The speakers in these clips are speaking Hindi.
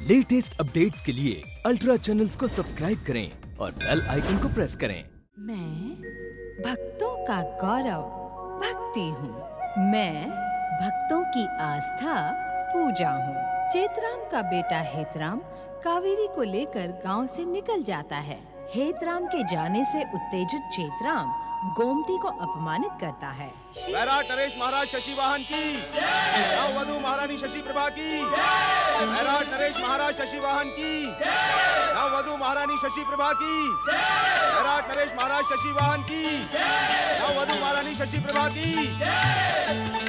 लेटेस्ट अपडेट्स के लिए अल्ट्रा चैनल्स को सब्सक्राइब करें और बेल आइकन को प्रेस करें। मैं भक्तों का गौरव भक्ति हूँ। मैं भक्तों की आस्था पूजा हूँ। चेतराम का बेटा हेतराम कावेरी को लेकर गांव से निकल जाता है। हेतराम के जाने से उत्तेजित चेतराम गोमती को अपमानित करता है। वैराट नरेश महाराज शशि वाहन की, नववधू महारानी शशि प्रभा की। वैराट नरेश महाराज शशि वाहन की, नववधू महारानी शशि प्रभा की। वैराट नरेश महाराज शशि वाहन की, नववधू महारानी शशि प्रभा की।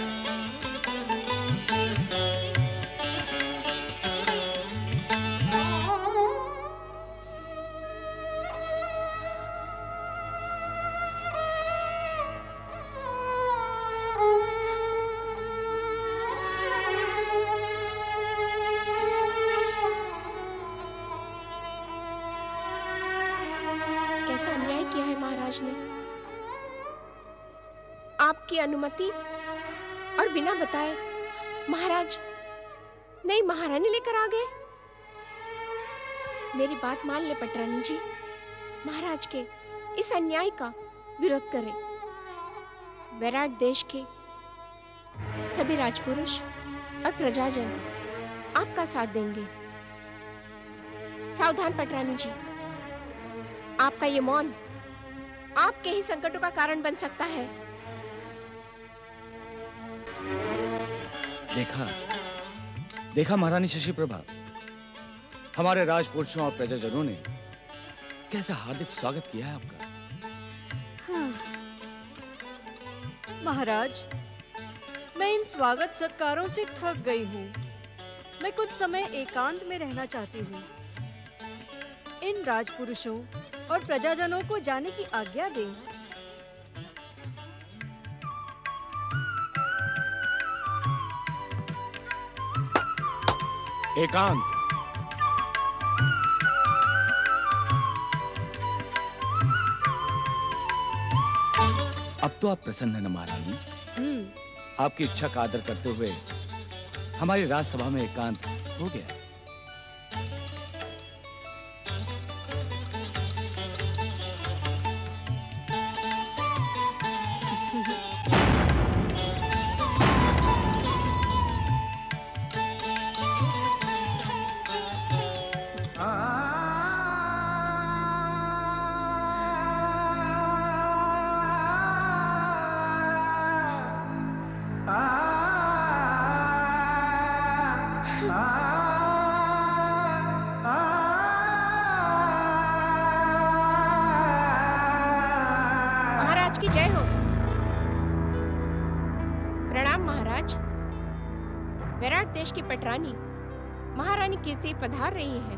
कैसा अन्याय किया है महाराज ने। आपकी अनुमति और बिना बताए महाराज नई महारानी लेकर आ गए। मेरी बात मान ले पटरानी जी, महाराज के इस अन्याय का विरोध करें। वैराट देश के सभी राजपुरुष और प्रजाजन आपका साथ देंगे। सावधान पटरानी जी, आपका ये मौन आपके ही संकटों का कारण बन सकता है। देखा महारानी शशि प्रभा, हमारे राजपुरुषों और प्रजाजनों ने कैसा हार्दिक स्वागत किया है आपका। हाँ। महाराज, मैं इन स्वागत सत्कारों से थक गई हूँ। मैं कुछ समय एकांत में रहना चाहती हूँ। इन राजपुरुषों और प्रजाजनों को जाने की आज्ञा दें। एकांत। अब तो आप प्रसन्न हैं न महारानी? आपकी इच्छा का आदर करते हुए हमारी राजसभा में एकांत हो गया। महाराज की जय हो। प्रणाम महाराज। वैराट देश की पटरानी महारानी कीर्ति पधार रही है।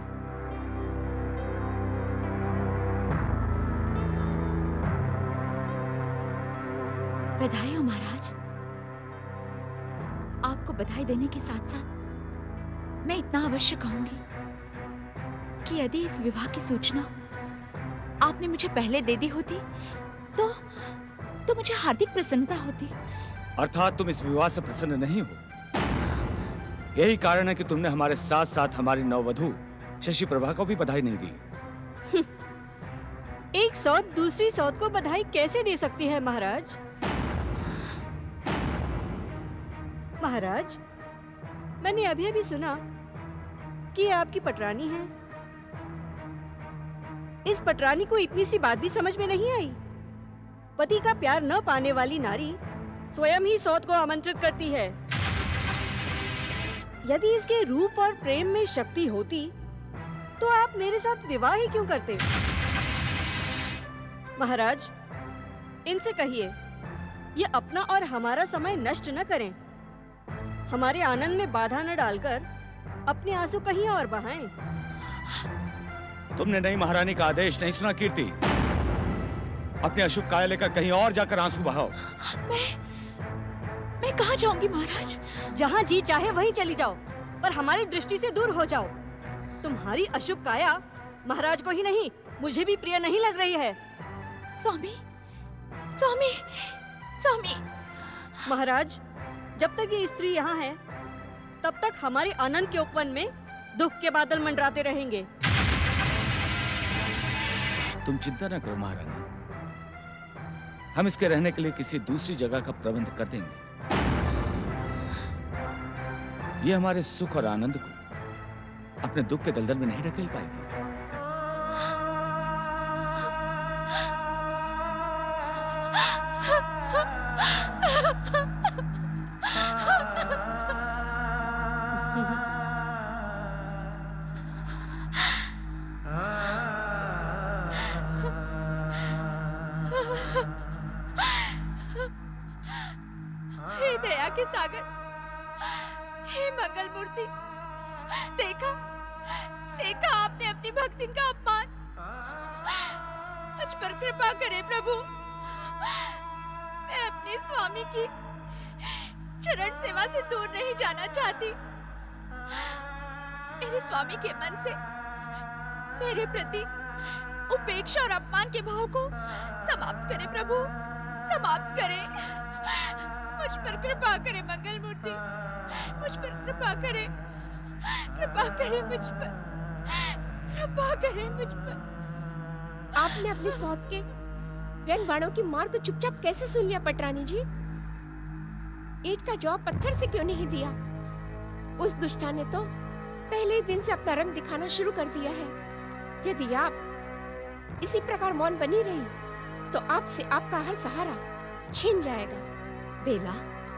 बधाई हो महाराज। आपको बधाई देने के साथ साथ मैं इतना अवश्य कहूंगी कि यदि इस विवाह की सूचना आपने मुझे पहले दे दी होती तो मुझे हार्दिक प्रसन्नता होती। अर्थात तुम इस विवाह से प्रसन्न नहीं हो। यही कारण है कि तुमने हमारे साथ साथ हमारी नववधू शशि प्रभा को भी बधाई नहीं दी। एक सौत दूसरी सौत को बधाई कैसे दे सकती है महाराज? महाराज, मैंने अभी सुना कि आपकी पटरानी है। इस पटरानी को इतनी सी बात भी समझ में नहीं आई। पति का प्यार न पाने वाली नारी स्वयं ही सौत को आमंत्रित करती है। यदि इसके रूप और प्रेम में शक्ति होती तो आप मेरे साथ विवाह ही क्यों करते? महाराज, इनसे कहिए ये अपना और हमारा समय नष्ट न करें। हमारे आनंद में बाधा न डालकर अपने आंसू कहीं और बहाएं। तुमने नई महारानी का आदेश नहीं सुना कीर्ति? अपने अशुभ काया लेकर कहीं और जाकर आंसू बहाओ। मैं कहाँ जाऊंगी महाराज? जहाँ जी चाहे वहीं चली जाओ, पर हमारी दृष्टि से दूर हो जाओ। तुम्हारी अशुभ काया महाराज को ही नहीं, मुझे भी प्रिय नहीं लग रही है। स्वामी, स्वामी, स्वामी। महाराज, जब तक ये स्त्री यहाँ है तब तक हमारे आनंद के उपवन में दुख के बादल मंडराते रहेंगे। तुम चिंता न करो महारानी, हम इसके रहने के लिए किसी दूसरी जगह का प्रबंध कर देंगे। ये हमारे सुख और आनंद को अपने दुख के दलदल में नहीं ढकेल पाएगी। हे दया के सागर, हे मंगल मूर्ति, देखा आपने अपनी भक्ति का अपमान। मुझ पर कृपा करें प्रभु, मैं अपने स्वामी की चरण सेवा से दूर नहीं जाना चाहती। मेरे स्वामी के मन से मेरे प्रति उपेक्षा और अपमान के भाव को समाप्त करें प्रभु, समाप्त करें। मुझ पर कृपा करें मंगल मूर्ति, मुझ पर कृपा करें, कृपा करें मुझ पर, कृपा करें मुझ पर। आपने अपने सौत के व्यंग बाणों की मार को चुपचाप कैसे सुन लिया पटरानी जी? ईंट का जवाब पत्थर से क्यों नहीं दिया? उस दुष्टा ने तो पहले ही दिन से अपना रंग दिखाना शुरू कर दिया है। यदि आप इसी प्रकार मौन बनी रही तो आपसे आपका हर सहारा छीन जाएगा। बेला,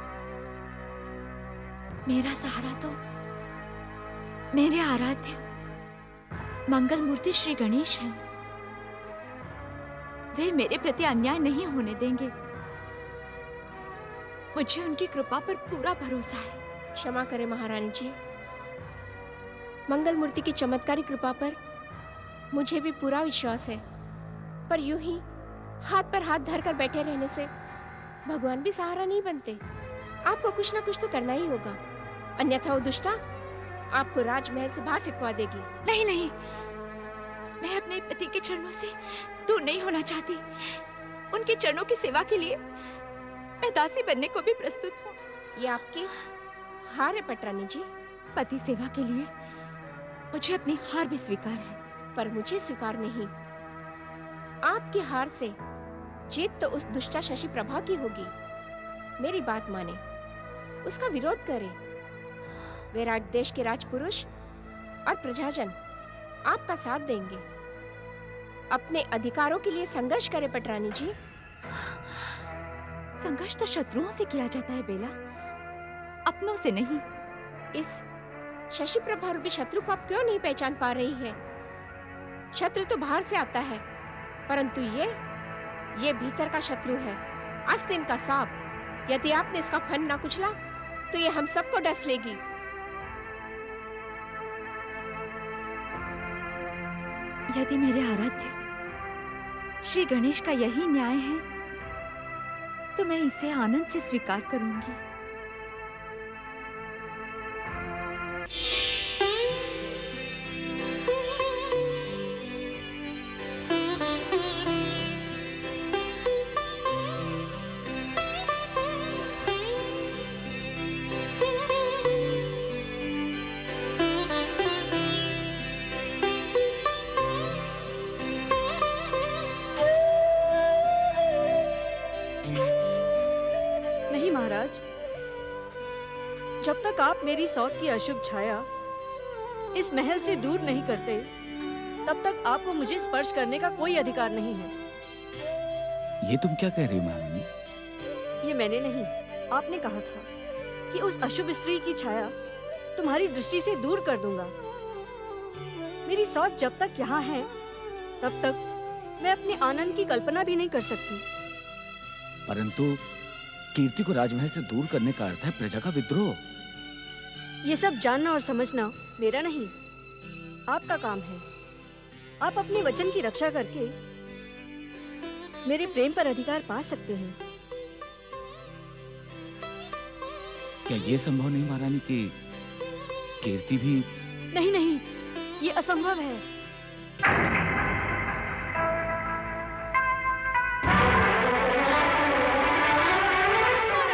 मेरा सहारा तो मेरे आराध्य मंगल मूर्ति श्री गणेश हैं। वे मेरे प्रति अन्याय नहीं होने देंगे। मुझे उनकी कृपा पर पूरा भरोसा है। क्षमा करें महारानी जी, मंगल मूर्ति की चमत्कारी कृपा पर मुझे भी पूरा विश्वास है, पर यूं ही हाथ पर हाथ धरकर बैठे रहने से भगवान भी सहारा नहीं बनते। आपको कुछ ना कुछ तो करना ही होगा, अन्यथा वो दुष्टा आपको राजमहल से बाहर फिकवा देगी। नहीं नहीं, मैं अपने पति के चरणों से दूर नहीं होना चाहती। उनके चरणों की सेवा के लिए मैं दासी बनने को भी प्रस्तुत हूँ। ये आपकी हार है पटरानी जी। पति सेवा के लिए मुझे अपनी हार भी स्वीकार है, पर मुझे स्वीकार नहीं। आपकी हार से जीत तो उस दुष्टा शशि प्रभा की होगी। मेरी बात माने, उसका विरोध करें। विराट देश के राजपुरुष और प्रजाजन आपका साथ देंगे। अपने अधिकारों के लिए संघर्ष करें पटरानी जी। संघर्ष तो शत्रुओं से किया जाता है बेला, अपनों से नहीं। इस शशि प्रभा रूपी शत्रु को आप क्यों नहीं पहचान पा रही है? शत्रु तो बाहर से आता है, परंतु ये भीतर का शत्रु है, आस्तीन का सांप। यदि आपने इसका फन ना कुचला तो ये हम सबको डस लेगी। यदि मेरे आराध्य श्री गणेश का यही न्याय है तो मैं इसे आनंद से स्वीकार करूंगी। जब तक आप मेरी सौत की अशुभ छाया इस महल से दूर नहीं करते, तब तक आपको मुझे स्पर्श करने का कोई अधिकार नहीं है। ये तुम क्या कह रही हो महारानी? ये मैंने नहीं, आपने कहा था कि उस अशुभ स्त्री की छाया तुम्हारी दृष्टि से दूर कर दूंगा। मेरी सौत जब तक यहाँ है, तब तक मैं अपने आनंद की कल्पना भी नहीं कर सकती। परंतु कीर्ति को राजमहल से दूर करने का अर्थ है प्रजा का विद्रोह। ये सब जानना और समझना मेरा नहीं, आपका काम है। आप अपने वचन की रक्षा करके मेरे प्रेम पर अधिकार पा सकते हैं। क्या ये संभव नहीं महारानी कि कीर्ति भी? नहीं नहीं, ये असंभव है।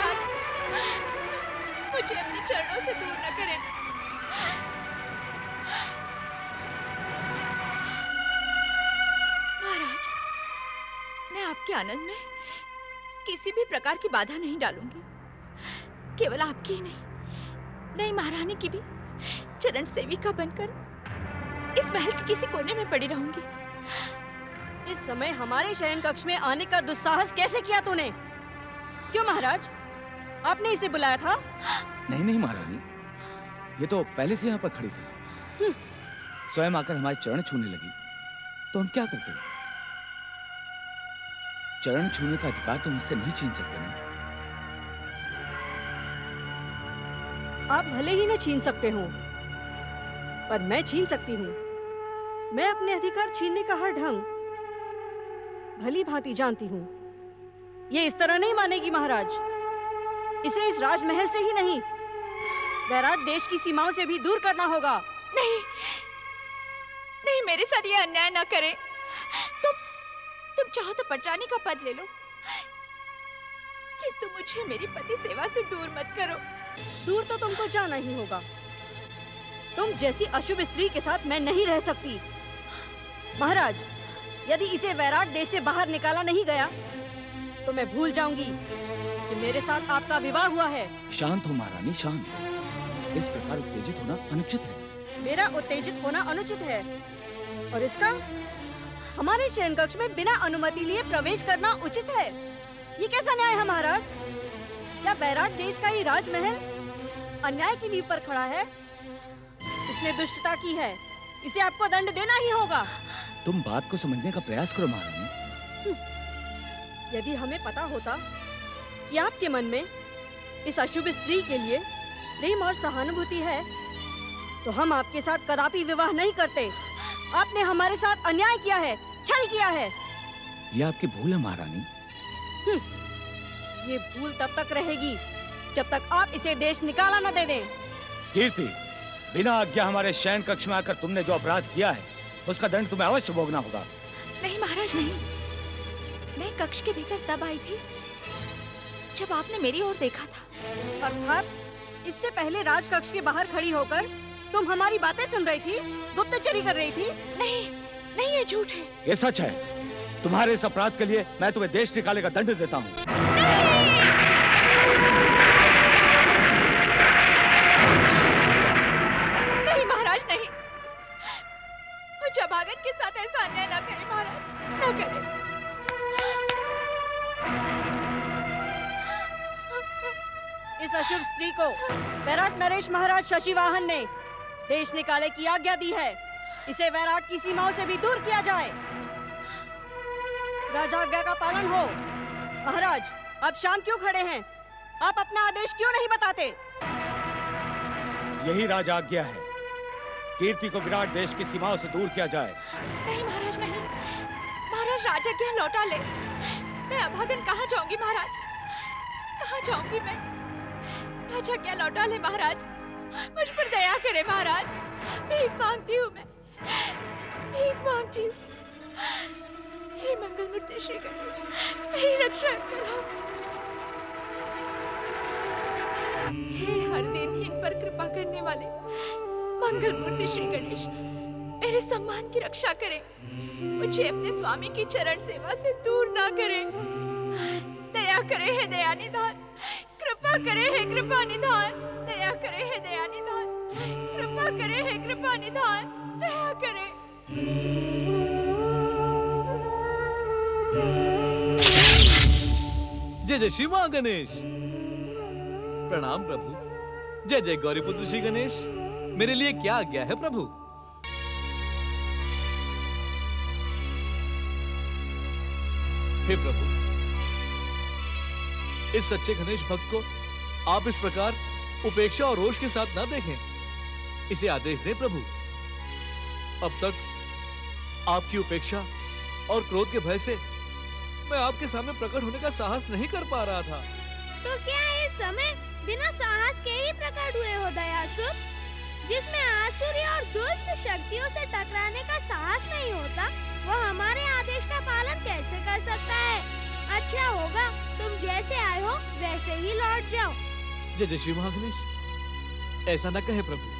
मुझे अपने चरणों से दूर न करें। के आनंद में किसी भी प्रकार की बाधा नहीं डालूंगी। केवल आपकी ही नहीं महारानी की भी चरण सेविका बनकर इस महल के किसी कोने में पड़ी रहूंगी। इस समय हमारे शयन कक्ष में आने का दुस्साहस कैसे किया तूने? क्यों महाराज, आपने इसे बुलाया था? नहीं महारानी, ये तो पहले से यहाँ पर खड़ी थी। स्वयं आकर हमारे चरण छूने लगी तो हम क्या करते? चरण छूने का अधिकार तुम इससे नहीं छीन सकते ना। आप भले ही न छीन सकते हो, पर मैं छीन सकती हूँ। मैं अपने अधिकार छीनने का हर ढंग भली भांति जानती हूँ। ये इस तरह नहीं मानेगी महाराज। इसे इस राजमहल से ही नहीं, वैराट देश की सीमाओं से भी दूर करना होगा। नहीं, मेरे साथ ये अन्याय न करें। तुम चाहो तो पटरानी का पद ले लो, किंतु मुझे मेरी पति सेवा से दूर मत करो। दूर तो तुमको जाना ही होगा। तुम जैसी अशुभ स्त्री के साथ मैं नहीं रह सकती। महाराज, यदि इसे वैराट देश से बाहर निकाला नहीं गया तो मैं भूल जाऊंगी कि मेरे साथ आपका विवाह हुआ है। शांत हो महारानी, शांत। इस प्रकार उत्तेजित होना अनुचित है। मेरा उत्तेजित होना अनुचित है और इसका हमारे शयन कक्ष में बिना अनुमति लिए प्रवेश करना उचित है। ये कैसा न्याय है महाराज? क्या वैराट देश का ये राजमहल अन्याय की नींव पर खड़ा है? इसने दुष्टता की है, इसे आपको दंड देना ही होगा। तुम बात को समझने का प्रयास करो महारानी। यदि हमें पता होता कि आपके मन में इस अशुभ स्त्री के लिए प्रेम और सहानुभूति है तो हम आपके साथ कदापि विवाह नहीं करते। आपने हमारे साथ अन्याय किया है, छल किया है। यह आपकी भूल है महारानी। ये भूल तब तक रहेगी जब तक आप इसे देश निकाला न दे दें। कीर्ति, बिना आज्ञा हमारे शयन कक्ष में आकर तुमने जो अपराध किया है उसका दंड तुम्हें अवश्य भोगना होगा। नहीं महाराज, नहीं। मैं कक्ष के भीतर तब आई थी जब आपने मेरी ओर देखा था। अर्थात इससे पहले राज कक्ष के बाहर खड़ी होकर तुम हमारी बातें सुन रही थी, गुप्तचरी कर रही थी? नहीं, ये झूठ है। ये सच है। तुम्हारे इस अपराध के लिए मैं तुम्हें देश निकाले का दंड देता हूँ। नहीं महाराज, नहीं। मुझ अभागन के साथ ऐसा अन्याय न करें महाराज, न करें। इस अशुभ स्त्री को वैराट नरेश महाराज शशिवाहन ने देश निकाले की आज्ञा दी है। इसे वैराट की सीमाओं से भी दूर किया जाए। राजाज्ञा का पालन हो। महाराज, आप शांत क्यों खड़े हैं? आप अपना आदेश क्यों नहीं बताते? यही राजाज्ञा है। कीर्ति को विराट देश की सीमाओं से दूर किया जाए। नहीं महाराज, नहीं। महाराज, राजाज्ञा लौटा ले। मैं अभागन कहाँ जाऊंगी महाराज? कहाँ जाऊंगी मैं? राजाज्ञा लौटा ले महाराज। मुझ पर दया करे महाराज। भीख मांगती हूँ मैं, भीख मांगती हूँ। हे मंगल मूर्ति श्री गणेश, मेरी रक्षा करो। हे हर दिन इन पर कृपा करने वाले मंगल मूर्ति श्री गणेश, मेरे सम्मान की रक्षा करें। मुझे अपने स्वामी की चरण सेवा से दूर ना करें। दया करे हे दया निधान, कृपा करे हे कृपा निधान। दया करे हे दया निधान, कृपा करे हे कृपा निधान। दया करे। जय जय श्री मां गणेश। प्रणाम प्रभु। जय जय गौरीपुत्र श्री गणेश। मेरे लिए क्या आज्ञा है प्रभु? हे प्रभु, इस सच्चे गणेश भक्त को आप इस प्रकार उपेक्षा और रोष के साथ न देखें। इसे आदेश दें प्रभु। अब तक आपकी उपेक्षा और क्रोध के भय से मैं आपके सामने प्रकट होने का साहस नहीं कर पा रहा था। तो क्या इस समय बिना साहस के ही प्रकट हुए हो दयासुर? जिसमें आसुरी और दुष्ट शक्तियों से टकराने का साहस नहीं होता, वो हमारे आदेश का पालन कैसे कर सकता है? अच्छा होगा तुम जैसे आए हो वैसे ही लौट जाओ। जय जय श्री महागणेश। ऐसा न कहे प्रभु।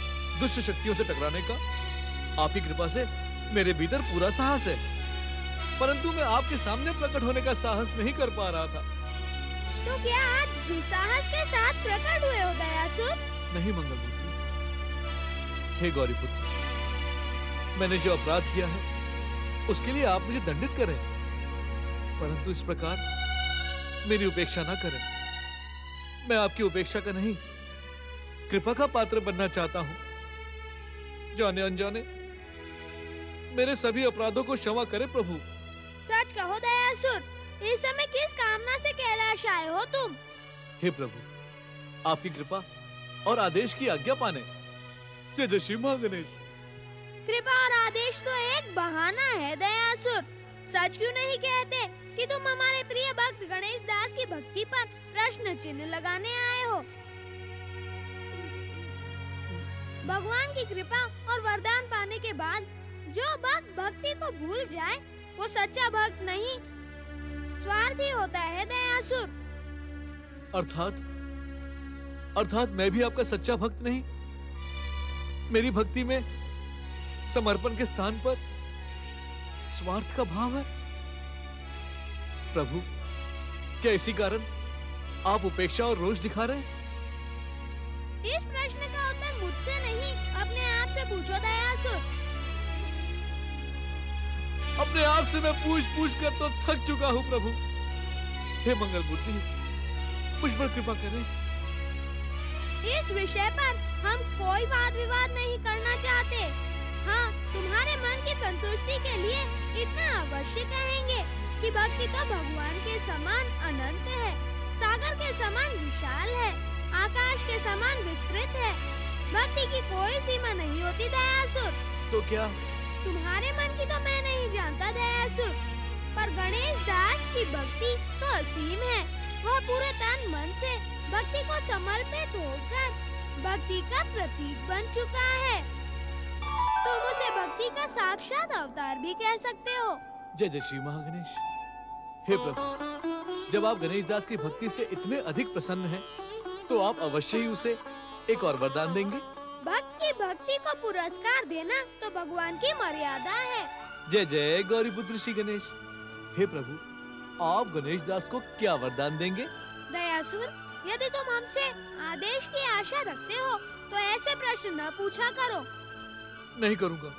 दुष्ट शक्तियों से टकराने का आपकी कृपा से मेरे भीतर पूरा साहस है। परंतु मैं आपके सामने प्रकट होने का साहस नहीं कर पा रहा था। तो क्या आज दुस्साहस के साथ प्रकट हुए हो दयासुर? नहीं मंगलमूर्ति, हे गौरीपुत्र, मैंने जो अपराध किया है उसके लिए आप मुझे दंडित करें, परंतु इस प्रकार मेरी उपेक्षा ना करें। मैं आपकी उपेक्षा का नहीं, कृपा का पात्र बनना चाहता हूं। जाने अनजाने मेरे सभी अपराधों को क्षमा करें प्रभु। सच कहो दयासुर, इस समय किस कामना से कैलाश आए हो तुम? हे प्रभु, आपकी कृपा और आदेश की आज्ञा पाने। जय जय श्री महागणेश। कृपा और आदेश तो एक बहाना है दयासुर। सच क्यों नहीं कहते कि तुम हमारे प्रिय भक्त गणेश दास की भक्ति पर प्रश्न चिन्ह लगाने आए हो? भगवान की कृपा और वरदान पाने के बाद जो भक्त भक्ति को भूल जाए वो सच्चा भक्त नहीं, स्वार्थी होता है दयासुर। अर्थात मैं भी आपका सच्चा भक्त नहीं? मेरी भक्ति में समर्पण के स्थान पर स्वार्थ का भाव है? प्रभु, क्या इसी कारण आप उपेक्षा और रोष दिखा रहे हैं? इस प्रश्न का उत्तर मुझसे नहीं, अपने आप से पूछो दयासुर। अपने आप से मैं पूछ कर तो थक चुका हूँ प्रभु। हे मंगलमूर्ति, मुझ पर कृपा करें। इस विषय पर हम कोई वाद विवाद नहीं करना चाहते। हाँ, तुम्हारे मन की संतुष्टि के लिए इतना अवश्य कहेंगे कि भक्ति तो भगवान के समान अनंत है, सागर के समान विशाल है, आकाश के समान विस्तृत है। भक्ति की कोई सीमा नहीं होती दयासुर। तो क्या? तुम्हारे मन की तो मैं नहीं जानता दयासुर, पर गणेश दास की भक्ति तो असीम है। वह पूरे तन मन से भक्ति को समर्पित होकर भक्ति का प्रतीक बन चुका है। तुम उसे भक्ति का साक्षात अवतार भी कह सकते हो। जय जय श्री महागणेश। हे प्रभु, जब आप गणेश दास की भक्ति से इतने अधिक प्रसन्न हैं, तो आप अवश्य ही उसे एक और वरदान देंगे। भक्त की भक्ति को पुरस्कार देना तो भगवान की मर्यादा है। जय जय गौरीपुत्र श्री गणेश। हे प्रभु, आप गणेश दास को क्या वरदान देंगे? दयासुर, यदि तुम हमसे आदेश की आशा रखते हो तो ऐसे प्रश्न न पूछा करो। नहीं करूंगा,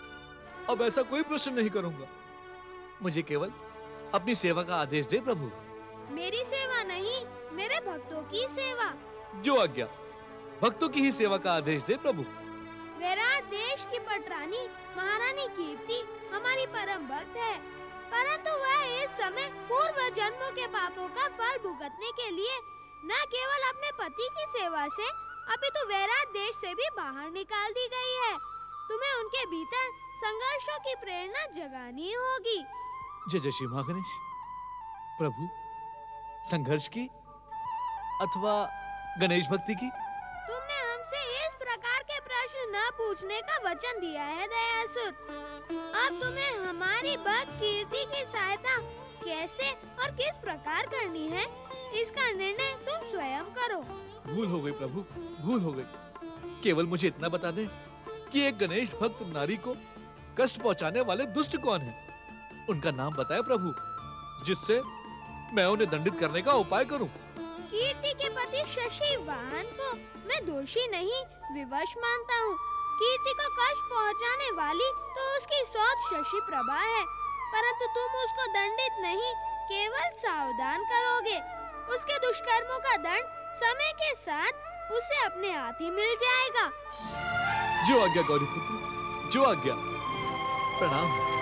अब ऐसा कोई प्रश्न नहीं करूंगा। मुझे केवल अपनी सेवा का आदेश दे प्रभु। मेरी सेवा नहीं, मेरे भक्तों की सेवा। जो आज्ञा, भक्तों की ही सेवा का आदेश दे प्रभु। विराट देश की पटरानी महारानी कीर्ति हमारी परम भक्त है, परंतु वह इस समय पूर्व जन्मों के पापों का फल भुगतने के लिए न केवल अपने पति की सेवा से अपितु विराट देश से भी बाहर निकाल दी गई है। तुम्हें उनके भीतर संघर्षों की प्रेरणा जगानी होगी। जय जय श्री महागणेश। प्रभु, संघर्ष की अथवा गणेश भक्ति की? तुमने हमसे इस प्रकार के प्रश्न न पूछने का वचन दिया है दयासुर। अब तुम्हें हमारी भक्त कीर्ति की सहायता कैसे और किस प्रकार करनी है, इसका निर्णय तुम स्वयं करो। भूल हो गई प्रभु, भूल हो गई। केवल मुझे इतना बता दें कि एक गणेश भक्त नारी को कष्ट पहुंचाने वाले दुष्ट कौन हैं? उनका नाम बताएं प्रभु, जिससे मैं उन्हें दंडित करने का उपाय करूं। कीर्ति के पति शशि वाहन को मैं दोषी नहीं, विवश मानता हूँ। कीर्ति को कष्ट पहुँचाने वाली तो उसकी सौत शशि प्रभा है, परंतु तुम उसको दंडित नहीं, केवल सावधान करोगे। उसके दुष्कर्मों का दंड समय के साथ उसे अपने आप ही मिल जाएगा। जो आज्ञा गौरीपुत्र, जो आज्ञा। प्रणाम।